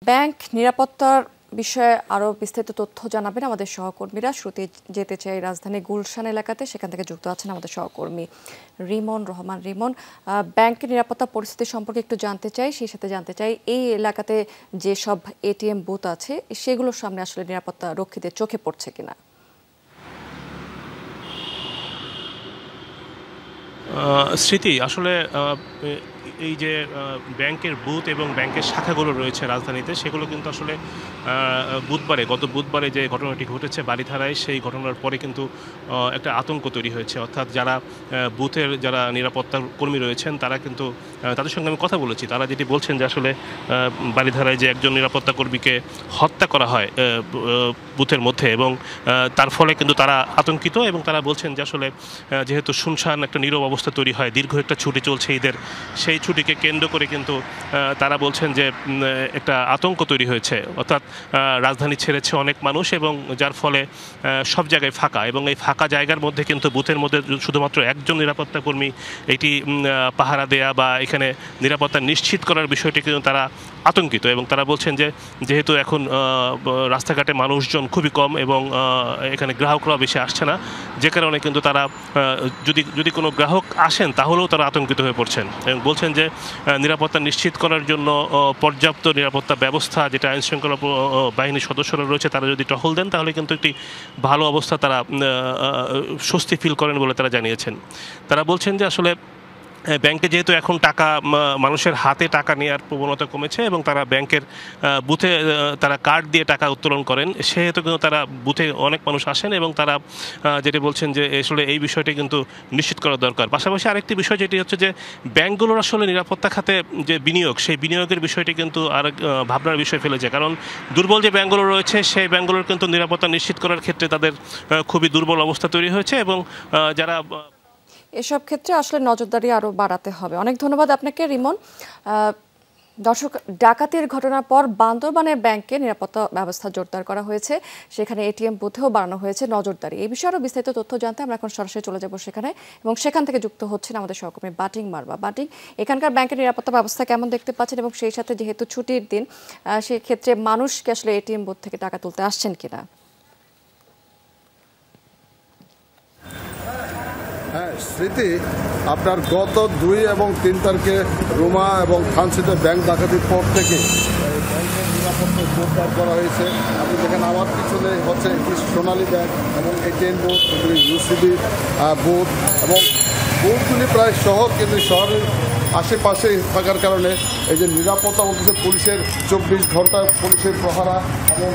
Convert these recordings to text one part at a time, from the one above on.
Bank নিরাপত্তার বিষয়ে আরও বিস্তারিত তথ্য জানাবেন আমাদের সহকর্মীরা। শুরুতে যেতে চাই রাজধানী গুলশান এলাকাতে, সেখান থেকে যুক্ত আছেন আমাদের সহকর্মী রিমন রহমান। রিমন, ব্যাংকের নিরাপত্তা পরিস্থিতি সম্পর্কে একটু জানতে চাই, সেই সাথে জানতে চাই এই এলাকাতে যেসব এটিএম বুথ আছে সেগুলোর সামনে আসলে নিরাপত্তা রক্ষীদের চোখে পড়ছে কিনা। স্মৃতি, আসলে এই যে ব্যাংকের বুথ এবং ব্যাংকের শাখাগুলো রয়েছে রাজধানীতে, সেগুলো কিন্তু আসলে গত বুধবারে যে ঘটনাটি ঘটেছে বারিধারায়, সেই ঘটনার পরে কিন্তু একটা আতঙ্ক তৈরি হয়েছে। অর্থাৎ যারা বুথের যারা নিরাপত্তা কর্মী রয়েছেন তারা কিন্তু, তাদের সঙ্গে আমি কথা বলেছি, তারা যেটি বলছেন যে আসলে বারিধারায় যে একজন নিরাপত্তা কর্মীকে হত্যা করা হয় বুথের মধ্যে, এবং তার ফলে কিন্তু তারা আতঙ্কিত, এবং তারা বলছেন যে আসলে যেহেতু শুনশান একটা নীরব অবস্থা তৈরি হয়, দীর্ঘ একটা ছুটি চলছে ঈদের, সেই ছুটিকে কেন্দ্র করে কিন্তু তারা বলছেন যে একটা আতঙ্ক তৈরি হয়েছে। অর্থাৎ রাজধানী ছেড়েছে অনেক মানুষ, এবং যার ফলে সব জায়গায় ফাঁকা, এবং এই ফাঁকা জায়গার মধ্যে কিন্তু বুথের মধ্যে শুধুমাত্র একজন নিরাপত্তা কর্মী এটি পাহারা দেয়া বা এখানে নিরাপত্তা নিশ্চিত করার বিষয়টি কিন্তু তারা আতঙ্কিত। এবং তারা বলছেন যে যেহেতু এখন রাস্তাঘাটে মানুষজন খুবই কম এবং এখানে গ্রাহকরাও বেশি আসছে না, যে কারণে কিন্তু তারা যদি কোনো গ্রাহক আসেন তাহলেও তারা আতঙ্কিত হয়ে পড়ছেন, এবং বলছেন যে নিরাপত্তা নিশ্চিত করার জন্য পর্যাপ্ত নিরাপত্তা ব্যবস্থা, যেটা আইনশৃঙ্খলা বাহিনীর সদস্যরা রয়েছে তারা যদি টহল দেন, তাহলে কিন্তু একটি ভালো অবস্থা তারা স্বস্তি ফিল করেন বলে তারা জানিয়েছেন। তারা বলছেন যে আসলে ব্যাংকে যেহেতু এখন টাকা, মানুষের হাতে টাকা নেওয়ার প্রবণতা কমেছে, এবং তারা ব্যাংকের বুথে তারা কার্ড দিয়ে টাকা উত্তোলন করেন, সেহেতু কিন্তু তারা বুথে অনেক মানুষ আসেন, এবং তারা যেটি বলছেন যে আসলে এই বিষয়টি কিন্তু নিশ্চিত করা দরকার। পাশাপাশি আরেকটি বিষয় যেটি হচ্ছে যে ব্যাংকগুলোর আসলে নিরাপত্তা খাতে যে বিনিয়োগ, সেই বিনিয়োগের বিষয়টি কিন্তু আর ভাবনার বিষয় ফেলেছে। কারণ দুর্বল যে ব্যাংকগুলো রয়েছে সেই ব্যাংকগুলোর কিন্তু নিরাপত্তা নিশ্চিত করার ক্ষেত্রে তাদের খুবই দুর্বল অবস্থা তৈরি হয়েছে, এবং যারা এসব ক্ষেত্রে আসলে নজরদারি আরও বাড়াতে হবে। অনেক ধন্যবাদ আপনাকে রিমন। দর্শক, ডাকাতির ঘটনার পর বান্দরবানের ব্যাংকে নিরাপত্তা ব্যবস্থা জোরদার করা হয়েছে, সেখানে এটিএম বুথেও বাড়ানো হয়েছে নজরদারি। এই বিষয়ে আরও বিস্তারিত তথ্য জানতে আমরা এখন সরাসরি চলে যাব সেখানে, এবং সেখান থেকে যুক্ত হচ্ছেন আমাদের সহকর্মী বাটিং মারবা। বাটিং, এখানকার ব্যাংকের নিরাপত্তা ব্যবস্থা কেমন দেখতে পাচ্ছেন, এবং সেই সাথে যেহেতু ছুটির দিন সেক্ষেত্রে মানুষকে আসলে এটিএম বুথ থেকে টাকা তুলতে আসছেন কিনা? হ্যাঁ স্মৃতি, আপনার গত 2 এবং 3 তারিখে রুমা এবং থানসিতে ব্যাংক ডাকাতির পর থেকে ব্যাংকের নিরাপত্তা জোরদার করা হয়েছে। আপনি দেখেন আমার পিছনে হচ্ছে একটি সোনালী ব্যাংক এবং এটিএম বুথ, ইউসিবি বুথ, এবং বুথগুলি প্রায় শহর, কিন্তু শহরের আশেপাশে থাকার কারণে এই যে নিরাপত্তা বলতেছে পুলিশের 24 ঘন্টা পুলিশের প্রহারা এবং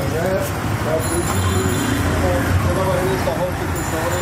সেনাবাহিনীর টহল কিন্তু শহরে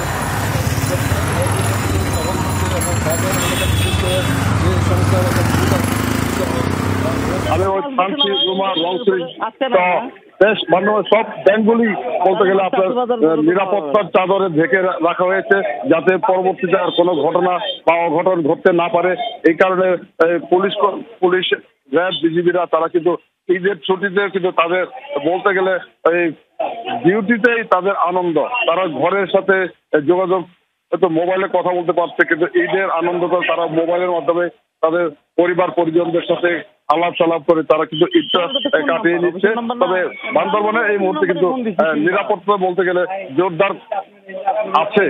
আমি ওই থানসি, রুমা, রংপুর বেশ মান্যবর সব ব্যাংকগুলি বলতে গেলে আপনার নিরাপত্তার চাদরে ঢেকে রাখা হয়েছে, যাতে পরবর্তীতে আর কোনো ঘটনা বা অঘটন ঘটতে না পারে। এই কারণে পুলিশ র্যাব, বিজিবিরা তারা কিন্তু ঈদের ছুটিতে কিন্তু তাদের বলতে গেলে এই ডিউটিতেই তাদের আনন্দ, তারা ঘরের সাথে যোগাযোগ, হয়তো মোবাইলে কথা বলতে পারছে, কিন্তু ঈদের আনন্দটা তারা মোবাইলের মাধ্যমে তাদের পরিবার পরিজনদের সাথে আলাপ সালাপ করে তারা কিন্তু ঈদটা কাটিয়ে নিচ্ছে। তবে বান্দরবানে এই মুহূর্তে কিন্তু নিরাপত্তা বলতে গেলে জোরদার আছে।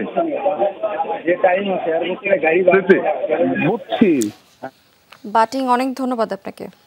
বাটিং, অনেক ধন্যবাদ আপনাকে।